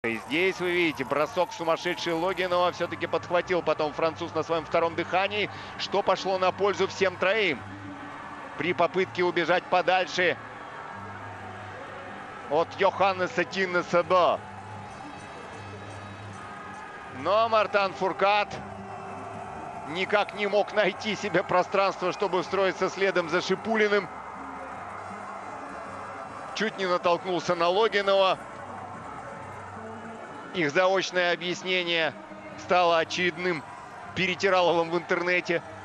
И здесь вы видите бросок сумасшедший Логинова. Все-таки подхватил потом француз на своем втором дыхании, что пошло на пользу всем троим. При попытке убежать подальше от Йоханнеса Тиннеса Бо. Но Мартан Фуркат никак не мог найти себе пространство, чтобы встроиться следом за Шипулиным. Чуть не натолкнулся на Логинова. Их заочное объяснение стало очередным перетираловым в интернете.